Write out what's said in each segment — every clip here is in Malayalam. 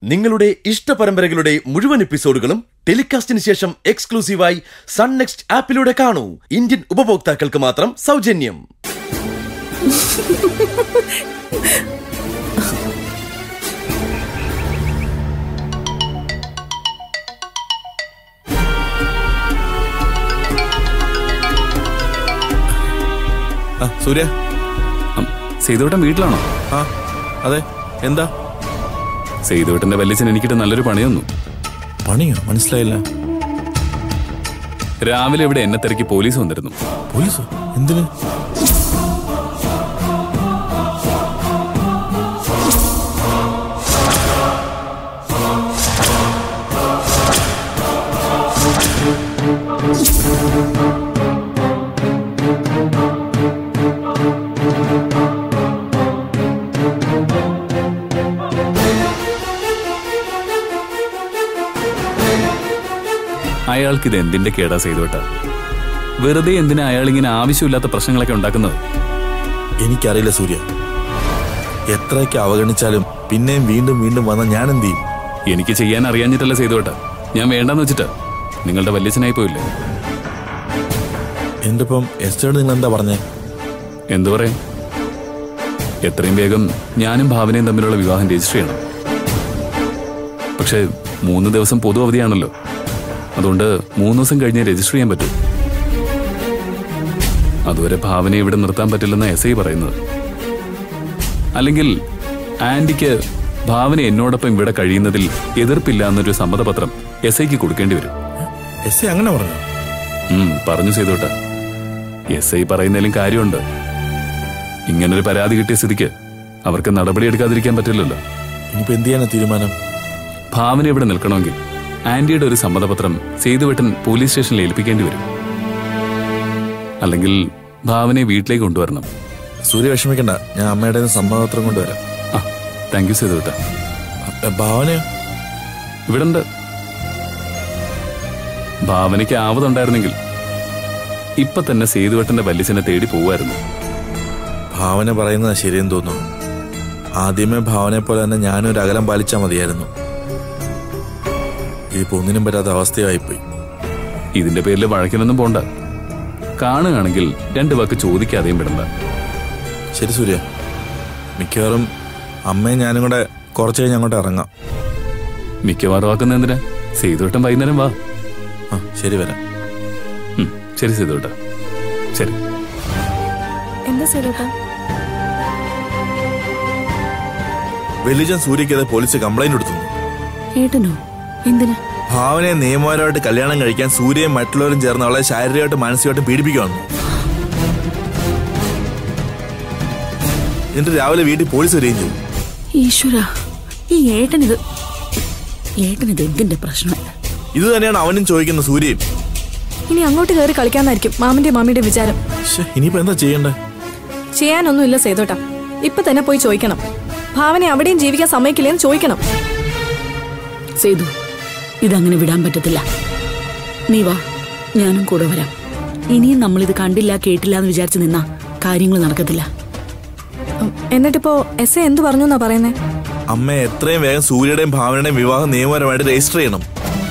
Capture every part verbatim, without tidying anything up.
നിങ്ങളുടെ ഇഷ്ട പരമ്പരകളുടെ മുഴുവൻ എപ്പിസോഡുകളും ടെലികാസ്റ്റിന് ശേഷം എക്സ്ക്ലൂസീവായി സൺ നെക്സ്റ്റ് ആപ്പിലൂടെ കാണൂ. ഇന്ത്യൻ ഉപഭോക്താക്കൾക്ക് മാത്രം സൗജന്യം. സൂര്യ, സേതുവേട്ടൻ വീട്ടിലാണോ? ആ അതെ. എന്താ? സേതുവേട്ടന്റെ വല്യച്ഛൻ എനിക്കിട്ട് നല്ലൊരു പണി തന്നു. പണിയോ? മനസ്സിലായില്ല. രാവിലെ ഇവിടെ എന്നെ തിരക്കി പോലീസ് വന്നിരുന്നു. പോലീസോ? എന്തിന്? അയാൾക്കിത് എന്തിന്റെ കേടാ സേതുവേട്ട? വെറുതെ എന്തിനാ അയാൾ ഇങ്ങനെ ആവശ്യമില്ലാത്ത പ്രശ്നങ്ങളൊക്കെ ഉണ്ടാക്കുന്നത്? എനിക്കറിയില്ല സൂര്യ. എത്രയൊക്കെ അവഗണിച്ചാലും പിന്നെയും വീണ്ടും വീണ്ടും വന്ന ഞാൻ എന്ത് ചെയ്യും? എനിക്ക് ചെയ്യാൻ അറിയാഞ്ഞിട്ടല്ല സേതുവേട്ട, ഞാൻ വേണ്ടെന്ന് വെച്ചിട്ട്. നിങ്ങളുടെ വല്യച്ഛനായി പോയില്ലേ? എന്റെ ഇപ്പം എസ്റ്റേഡ് നിങ്ങൾ എന്താ പറഞ്ഞേ? എന്തു പറയാം, എത്രയും വേഗം ഞാനും ഭാവനയും തമ്മിലുള്ള വിവാഹം രജിസ്റ്റർ ചെയ്യണം. പക്ഷെ മൂന്ന് ദിവസം പൊതു അവധിയാണല്ലോ, അതുകൊണ്ട് മൂന്ന് ദിവസം കഴിഞ്ഞ് രജിസ്റ്റർ ചെയ്യാൻ പറ്റും. അതുവരെ ഭാവനയെ ഇവിടെ നിർത്താൻ പറ്റില്ലെന്ന എസ് ഐ പറയുന്നത്. അല്ലെങ്കിൽ ആന്റിക്ക് ഭാവന എന്നോടൊപ്പം ഇവിടെ കഴിയുന്നതിൽ എതിർപ്പില്ല എന്നൊരു സമ്മതപത്രം എസ് ഐക്ക് കൊടുക്കേണ്ടി വരും. എസ് ഐ അങ്ങനെ പറഞ്ഞു? ഉം പറഞ്ഞു സേതുവേട്ട. എസ് ഐ പറയുന്നതിലും കാര്യമുണ്ട്. ഇങ്ങനൊരു പരാതി കിട്ടിയ സ്ഥിതിക്ക് അവർക്ക് നടപടി എടുക്കാതിരിക്കാൻ പറ്റില്ലല്ലോ. ഇനിയിപ്പോ എന്ത് ചെയ്യാനാ തീരുമാനം? ഭാവന ഇവിടെ നിൽക്കണമെങ്കിൽ ആന്റിയുടെ ഒരു സമ്മതപത്രം സേതുവേട്ടൻ പോലീസ് സ്റ്റേഷനിൽ ഏൽപ്പിക്കേണ്ടി വരും. അല്ലെങ്കിൽ ഭാവനയെ വീട്ടിലേക്ക് കൊണ്ടുവരണം. സൂര്യ വിഷമിക്കണ്ട, ഞാൻ അമ്മയുടെ സമ്മതപത്രം കൊണ്ടുവരാം. ആ താങ്ക് യു സേതുവേട്ട. ഭാവനയോ? ഇവിടെ ഉണ്ട്. ഭാവനയ്ക്ക് ആവതുണ്ടായിരുന്നെങ്കിൽ ഇപ്പൊ തന്നെ സേതുവേട്ടന്റെ വല്യച്ഛനെ തേടി പോവായിരുന്നു. ഭാവന പറയുന്നത് ശരിയെന്ന് തോന്നുന്നു. ആദ്യമേ ഭാവനയെ പോലെ തന്നെ ഞാനൊരു അകലം പാലിച്ചാൽ മതിയായിരുന്നു. ഇതിപ്പോ ഒന്നിനും പറ്റാത്ത അവസ്ഥയായിപ്പോയി. ഇതിന്റെ പേരിൽ വഴക്കിനൊന്നും പോണ്ട. കാണുകയാണെങ്കിൽ രണ്ടു വാക്ക് ചോദിക്കാതെയും വിടണ്ട. ശരി സൂര്യ, മിക്കവാറും അമ്മയും ഞാനും കൂടെ കുറച്ച് കഴിഞ്ഞ് അങ്ങോട്ട് ഇറങ്ങാം. മിക്കവാറും ആക്കുന്ന എന്തിനാ? സേതുവേട്ടൻ വൈകുന്നേരം വാ. ആ ശരി, വരാം. ശരി സേതുവേട്ട, ശരി. എന്താ സേതുവേട്ട? വെല്ലിജൻ സൂര്യക്കെതിരെ പോലീസ് കംപ്ലൈന്റ് കൊടുത്തു. ഏട്ടനോ? എന്തിനാ? ഭാവനയെ നിയമപരമായിട്ട് കല്യാണം കഴിക്കാൻ സൂര്യയും മറ്റുള്ളവരും ചേർന്ന് അവളെ ശാരീരികമായിട്ട് മാനസികമായിട്ട് പീഡിപ്പിക്കുകയാണ്. എന്നിട്ട് രാവിലെ വീട്ടിൽ പോലീസ് വരികയും ചെയ്തു. ഈശ്വര, ഈ ഏട്ടനിത് ഏട്ടനിത് എന്തിന്റെ പ്രശ്നമല്ല? ഇത് തന്നെയാണ് അവനും ചോദിക്കുന്ന സൂര്യയും. ഇനി അങ്ങോട്ട് കയറി കളിക്കാന്നായിരിക്കും മാമന്റെ മാമിയുടെ വിചാരം. ഇനിയിപ്പോ എന്താ ചെയ്യണ്ടേ? ചെയ്യാനൊന്നുമില്ല സേതുവേട്ട, ഇപ്പൊ തന്നെ പോയി ചോദിക്കണം. ഭാവനെ അവിടെയും ജീവിക്കാൻ സമ്മതിക്കില്ലെന്ന് ചോദിക്കണം. സേതു, ഇതങ്ങനെ വിടാൻ പറ്റത്തില്ല. നീ വാ, ഞാനും കൂടെ വരാം. ഇനിയും നമ്മളിത് കണ്ടില്ല കേട്ടില്ല എന്ന് വിചാരിച്ചു നിന്നാ കാര്യങ്ങൾ നടക്കത്തില്ല. എന്നിട്ടിപ്പോ എസ് എ എന്ത് പറഞ്ഞു എന്നാ പറയുന്നേ? അമ്മ എത്രയും വേഗം സൂര്യയുടെയും ഭാവനയുടെയും വിവാഹം നിയമപരമായിട്ട് രജിസ്റ്റർ ചെയ്യണം.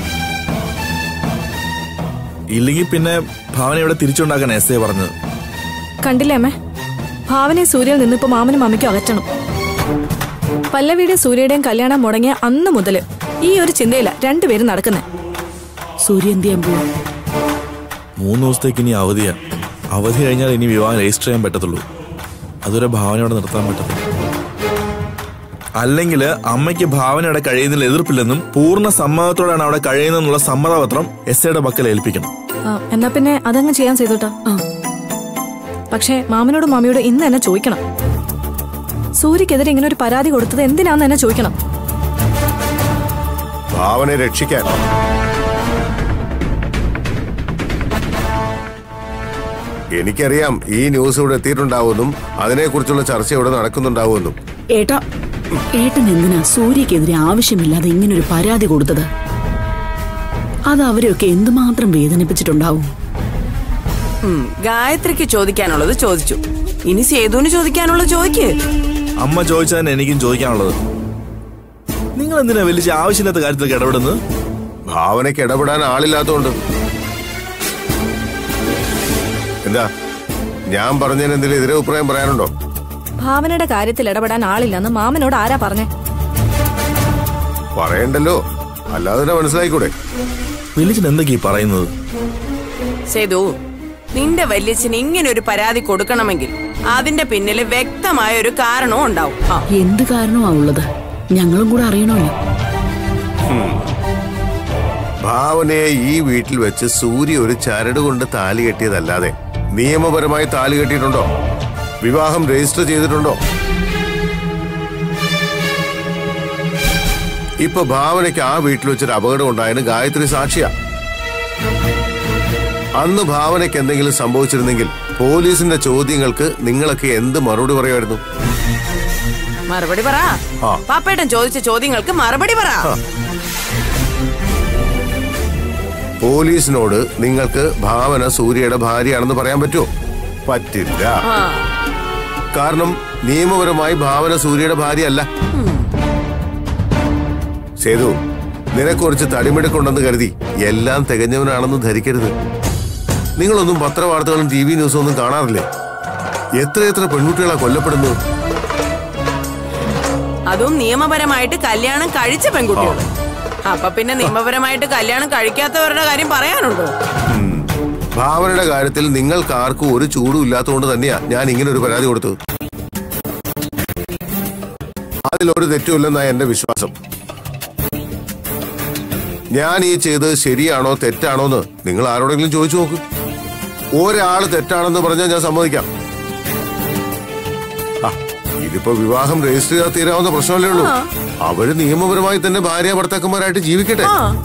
ഇല്ലെങ്കിൽ പിന്നെ ഭാവന ഇവിടെ തിരിച്ചുണ്ടാക്കാൻ എസ് എ പറഞ്ഞത്. കണ്ടില്ലേ അമ്മേ, ഭാവനയെ സൂര്യയിൽ നിന്ന് ഇപ്പൊ മാമനും അമ്മയ്ക്കും അകറ്റണം. പല്ലവിയുടെയും സൂര്യയുടെയും കല്യാണം മുടങ്ങിയ അന്ന് മുതല് ഈ ഒരു ചിന്തയില്ല രണ്ടുപേരും നടക്കുന്നേ. സൂര്യ എന്ത് ചെയ്യാൻ പോവാ? മൂന്ന് ദിവസത്തേക്ക് ഇനി അവധിയാ. അവധി കഴിഞ്ഞാൽ ഇനി വിവാഹം രജിസ്റ്റർ ചെയ്യാൻ പറ്റത്തുള്ളൂ. അതുവരെ ഭാവനയോടെ നിർത്താൻ പറ്റത്തില്ല. അല്ലെങ്കിൽ അമ്മയ്ക്ക് ഭാവനയുടെ കഴിയുന്നതിൽ എതിർപ്പില്ലെന്നും പൂർണ്ണ സമ്മതത്തോടെയാണ് അവിടെ കഴിയുന്നതെന്നുള്ള സമ്മതപത്രം എസ് ഐയുടെ പക്കൽ ഏൽപ്പിക്കണം. എന്നാ പിന്നെ അതങ്ങ് ചെയ്യാൻ ചെയ്തോട്ടാ. പക്ഷേ മാമനോടും മാമിയോടും ഇന്ന് തന്നെ ചോദിക്കണം. സൂര്യക്കെതിരെ ഇങ്ങനെ ഒരു പരാതി കൊടുത്തത് എന്തിനാന്ന് തന്നെ ചോദിക്കണം. ഭാവനെ രക്ഷിക്കാൻ എനിക്കറിയാം ഈ ന്യൂസ് ഇവിടെ എത്തിയിട്ടുണ്ടാവുമെന്നും അതിനെക്കുറിച്ചുള്ള ചർച്ച ഇവിടെ നടക്കുന്നുണ്ടാവുമെന്നും. ഏട്ടാ, ഏട്ടൻ എന്തിനാ സൂര്യക്കെതിരെ ആവശ്യമില്ലാതെ ഇങ്ങനൊരു പരാതി കൊടുത്തത്? അത് അവരെയൊക്കെ എന്തുമാത്രം വേദനിപ്പിച്ചിട്ടുണ്ടാവും. ഗായത്രിക്ക് ചോദിക്കാനുള്ളത് ചോദിച്ചു, ഇനി സേതുവിന് ചോദിക്കാനുള്ളത് ചോദിക്ക്. അമ്മ ചോദിച്ചതിന് എനിക്കും ചോദിക്കാനുള്ളത്. നിങ്ങൾ എന്തിനാ വലിയ ആവശ്യമില്ലാത്ത കാര്യത്തിലൊക്കെ ഇടപെടുന്നത്? ഭാവനയ്ക്ക് ഇടപെടാൻ ആളില്ലാത്തോണ്ട്. എന്താ ഞാൻ പറഞ്ഞതിന് എന്തെങ്കിലും എതിരെ അഭിപ്രായം പറയാനുണ്ടോ? ഭാവനയുടെ കാര്യത്തിൽ ഇടപെടാൻ ആളില്ലെന്ന് മാമനോട് ആരാ പറഞ്ഞേ? പറയണ്ടല്ലോ, അല്ലാതെ തന്നെ മനസ്സിലായിക്കൂടെ? വലിയച്ഛൻ എന്തൊക്കെയാ പറയുന്നത്? സേതു, നിന്റെ വല്യച്ഛന് ഇങ്ങനെ ഒരു പരാതി കൊടുക്കണമെങ്കിൽ അതിന്റെ പിന്നില് വ്യക്തമായ ഒരു കാരണവും ഉണ്ടാവും. എന്ത് കാരണമാ ഉള്ളത്? ഞങ്ങളും കൂടെ അറിയണമല്ലോ. ഭാവനയെ ഈ വീട്ടിൽ വെച്ച് സൂര്യ ഒരു ചരട് കൊണ്ട് താലി കെട്ടിയതല്ലാതെ നിയമപരമായി താലി കെട്ടിയിട്ടുണ്ടോ? വിവാഹം രജിസ്റ്റർ ചെയ്തിട്ടുണ്ടോ? ഇപ്പൊ ഭാവനയ്ക്ക് ആ വീട്ടിൽ വെച്ചൊരു അപകടം ഉണ്ടായതിന് ഗായത്രി സാക്ഷിയാ. അന്ന് ഭാവനയ്ക്ക് എന്തെങ്കിലും സംഭവിച്ചിരുന്നെങ്കിൽ പോലീസിന്റെ ചോദ്യങ്ങൾക്ക് നിങ്ങളൊക്കെ എന്ത് മറുപടി പറയുമായിരുന്നു? മറുപടി പറ. പാപ്പേട്ടൻ ചോദിച്ച ചോദ്യങ്ങൾക്ക് മറുപടി പറ. പോലീസിനോട് നിങ്ങൾക്ക് ഭാവന സൂര്യയുടെ ഭാര്യയാണെന്ന് പറയാൻ പറ്റുമോ? പറ്റില്ല. കാരണം നിയമപരമായി ഭാവന സൂര്യയുടെ ഭാര്യയല്ല. സേതു, നിനക്ക് കുറച്ച് തടിമെടുക്കുണ്ടെന്ന് കരുതി എല്ലാം തികഞ്ഞവനാണെന്ന് ധരിക്കരുത്. നിങ്ങളൊന്നും പത്രവാർത്തകളും ടി വി ന്യൂസും ഒന്നും കാണാറില്ലേ? എത്രയെത്ര പെൺകുട്ടികളാ കൊല്ലപ്പെടുന്നു? അതും നിയമപരമായിട്ട് കല്യാണം കഴിച്ച പെൺകുട്ടികൾ. അപ്പൊ പിന്നെ നിയമപരമായിട്ട് കല്യാണം കഴിക്കാത്തവരുടെ കാര്യം പറയാനുണ്ടോ? ഭാവനയുടെ കാര്യത്തിൽ നിങ്ങൾക്ക് ആർക്കും ഒരു ചൂടും ഇല്ലാത്തതുകൊണ്ട് തന്നെയാ ഞാൻ ഇങ്ങനെ ഒരു പരാതി കൊടുത്തത്. അതിലൊരു തെറ്റുമില്ലെന്നാ എന്റെ വിശ്വാസം. ഞാൻ ഈ ചെയ്തത് ശരിയാണോ തെറ്റാണോ എന്ന് നിങ്ങൾ ആരോടെങ്കിലും ചോദിച്ചു നോക്ക്. ഒരാള് തെറ്റാണെന്ന് പറഞ്ഞാൽ ഞാൻ സമ്മതിക്കാം. ഇതിപ്പോ വിവാഹം രജിസ്റ്റർ ചെയ്താൽ തീരാവുന്ന പ്രശ്നമല്ലേ ഉള്ളൂ. അവര് നിയമപരമായി തന്നെ ഭാര്യ ഭർത്താക്കന്മാരായിട്ട് ജീവിക്കട്ടെ.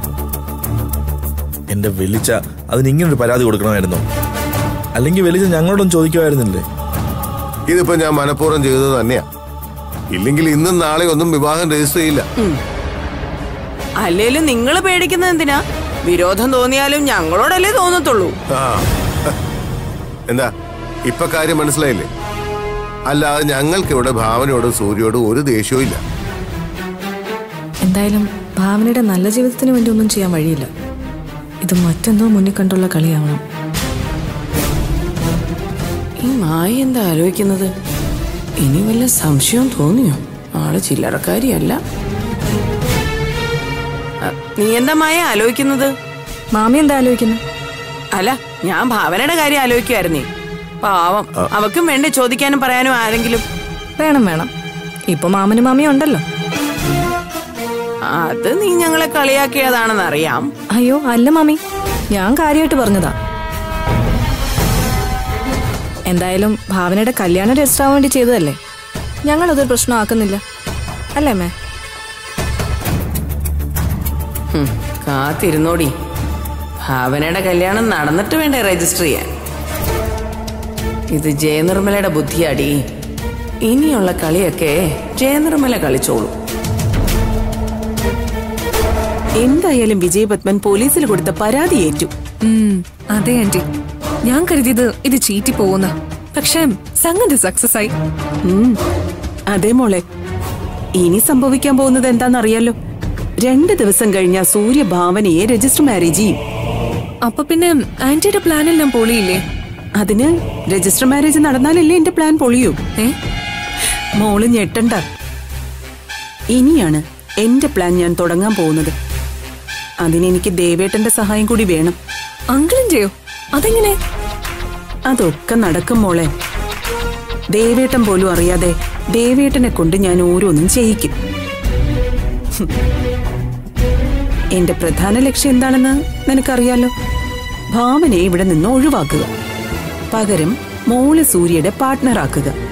എന്റെ വെളിച്ച അതിന് ഇങ്ങനൊരു പരാതി കൊടുക്കണമായിരുന്നു. അല്ലെങ്കിൽ വെളിച്ച ഞങ്ങളോടൊന്നും ചോദിക്കുമായിരുന്നില്ലേ? ഇതിപ്പോ ഞാൻ മനഃപൂർവ്വം ചെയ്തത് തന്നെയാ. ഇല്ലെങ്കിൽ ഇന്നും നാളെ ഒന്നും വിവാഹം രജിസ്റ്റർ ചെയ്യില്ല. അല്ലേലും നിങ്ങൾ പേടിക്കുന്നത് എന്തിനാ? വിരോധം തോന്നിയാലും ഞങ്ങളോടല്ലേ തോന്നത്തുള്ളൂ. എന്താ ഇപ്പൊ കാര്യം മനസ്സിലായില്ലേ? അല്ലാതെ ഞങ്ങൾക്കിവിടെ ഭാവനയോടും സൂര്യയോടും ഒരു ദേഷ്യവും ഇല്ല. എന്തായാലും ഭാവനയുടെ നല്ല ജീവിതത്തിന് വേണ്ടി ഒന്നും ചെയ്യാൻ വഴിയില്ല. ഇത് മറ്റെന്തോ മുന്നിൽ കണ്ടുള്ള കളിയാവണം. ഈ മായ എന്താ ആലോചിക്കുന്നത്? ഇനി വല്ല സംശയവും തോന്നിയോ? ആള് ചില്ലറക്കാരിയല്ല. നീ എന്താ മായ ആലോചിക്കുന്നത്? മാമി എന്താ ആലോചിക്കുന്നത്? അല്ല, ഞാൻ ഭാവനയുടെ കാര്യം ആലോചിക്കുമായിരുന്നേ. പാവം, അവക്കും വേണ്ടി ചോദിക്കാനും പറയാനും ആരെങ്കിലും വേണം വേണം. ഇപ്പൊ മാമനും മാമിയും ഉണ്ടല്ലോ. അത് നീ ഞങ്ങളെ കളിയാക്കിയതാണെന്ന് അറിയാം. അയ്യോ അല്ല മാമി, ഞാൻ കാര്യമായിട്ട് പറഞ്ഞതാ. എന്തായാലും ഭാവനയുടെ കല്യാണം രജിസ്റ്റർ ആവാൻ വേണ്ടി ചെയ്തതല്ലേ. ഞങ്ങളതൊരു പ്രശ്നമാക്കുന്നില്ല അല്ലേ അമ്മേ? കാത്തിരുന്നോടി, ഭാവനയുടെ കല്യാണം നടന്നിട്ട് വേണ്ടേ രജിസ്റ്റർ ചെയ്യാൻ. ഇത് ജയനിർമ്മലയുടെ ബുദ്ധിയാടി. ഇനിയുള്ള കളിയൊക്കെ ജയനിർമ്മല കളിച്ചോളൂ. എന്തായാലും വിജയപത്മൻ പോലീസിൽ കൊടുത്ത പരാതി ഏറ്റു. അതെ ആന്റി, ഞാൻ കരുതിയത് ഇത് ചീറ്റി പോകുന്ന, പക്ഷേ സംഗതി സക്സസ് ആയി. അതെ മോളെ, ഇനി സംഭവിക്കാൻ പോകുന്നത് എന്താണെന്നറിയാലോ. രണ്ട് ദിവസം കഴിഞ്ഞാ സൂര്യ ഭാവനയെ രജിസ്റ്റർ മാരേജ് ചെയ്യും. അപ്പൊ പിന്നെ ആന്റിയുടെ പ്ലാനെല്ലാം പൊളിയില്ലേ? അതിന് രജിസ്റ്റർ മാരേജ് നടന്നാലല്ലേ എന്റെ പ്ലാൻ പൊളിയൂ. ഏ മോള് ഞെട്ടണ്ട. ഇനിയാണ് എന്റെ പ്ലാൻ ഞാൻ തുടങ്ങാൻ പോകുന്നത്. അതിനെനിക്ക് ദേവേട്ടന്റെ സഹായം കൂടി വേണം. അങ്കിളും ചെയ്യോ? അതെങ്ങനെ? അതൊക്കെ നടക്കും മോളെ. ദേവേട്ടൻ പോലും അറിയാതെ ദേവേട്ടനെ കൊണ്ട് ഞാൻ ഓരോന്നും ചെയ്യിക്കും. എന്റെ പ്രധാന ലക്ഷ്യം എന്താണെന്ന് നിനക്കറിയാലോ. ഭാവനയെ ഇവിടെ നിന്ന് ഒഴിവാക്കുക, പകരം മോള് സൂര്യയുടെ പാർട്ട്ണർ ആക്കുക.